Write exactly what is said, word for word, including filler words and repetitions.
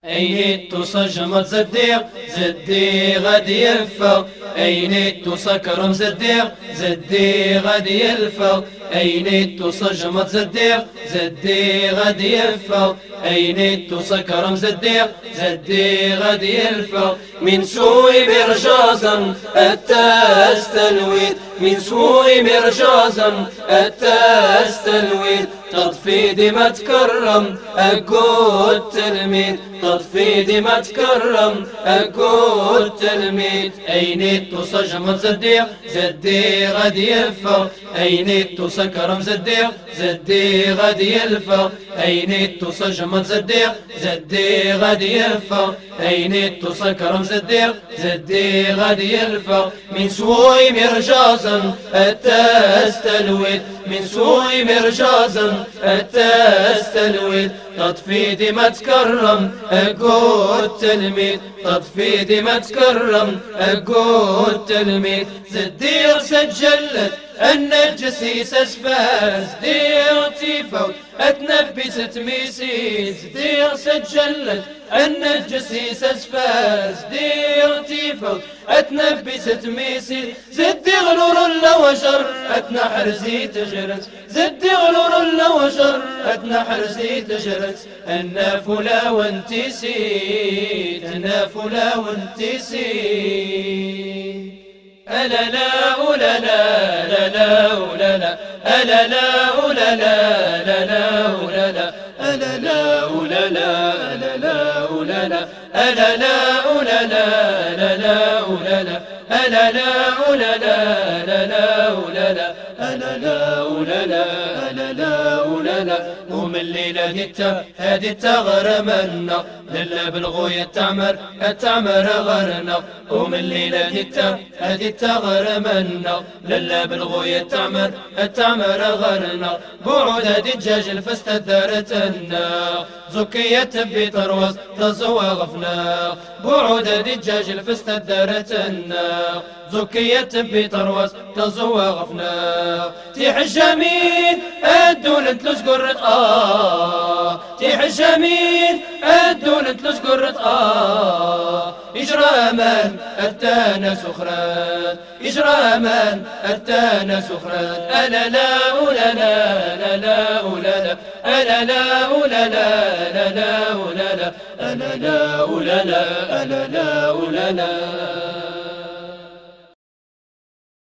أين تصجمت زديق زدي غادي يلفق، أين تصكرم زديق زدي غادي يلفق، أين تصجمت زديق زدي غادي يلفق، أين تصكرم زديق زدي غادي يلفق. من سوء مرجازا التستلويد، من سوء مرجازا التستلويد، تطفي دمى تكرم أكو التلميذ، تطفي دمى تكرم أكو التلميذ. أين تصجمت زديق زدي غادي يلفق، أين تسكرم زديق زدي غادي يلفق، أين تصجمت زديق زدي غادي يلفق، أين تسكرم زديق زدي غادي يلفق. من سوء مرجازا التستلويد، من سوء مرجازا التستلويد، تطفي دمى تكرم أكو التلميذ، تطفي دمى تكرم أكو التلميذ. زديق سجلت أن الجسيس أسفاز دير تيفوت أتنبس تميسيس، دير سجلت أن الجسيس أسفاز دير تيفوت أتنبس تميسيس. زدي غلور وشر أتنحر زي تجرت، زدي غلور وشر أتنحر زي تجرت. أنا فلا وانتي سيت، أنا فلا وانتي سيت. ألا لا أولا لا لا لا أولا لا، ألا لا أولا لا لا لا أولا لا، ألا لا أولا لا لا لا أولا لا، ألا لا أولا لا لا لا أولا لا، ألا لا أولا لا لا لا أولا لا، ألا لا أولا لا لا لا أولا لا. ومن الليلة ديتا هادي تغرمنا للا بالغوية تعمر التعمر غرنا، ومن الليلة ديتا هادي تغرمنا للا بالغوية تعمر التعمر غرنا. بوعود هادي الدجاج الفستة دارتنا زكية تبي تروز تزوغفنا، بوعود هادي الدجاج الفستة دارتنا زكية تبي تروز تزوغفنا. تيح الجميل الدولة تلوز قرة آه، تيح الجميل الدولة تلوز قرة آه. إجرى من التانا سخرات، إجرى من التانا سخرات. ألا لا أولا لا لا لا أولا لا، ألا لا أولا لا لا لا أولا لا، ألا لا أولا لا ألا لا أولا لا.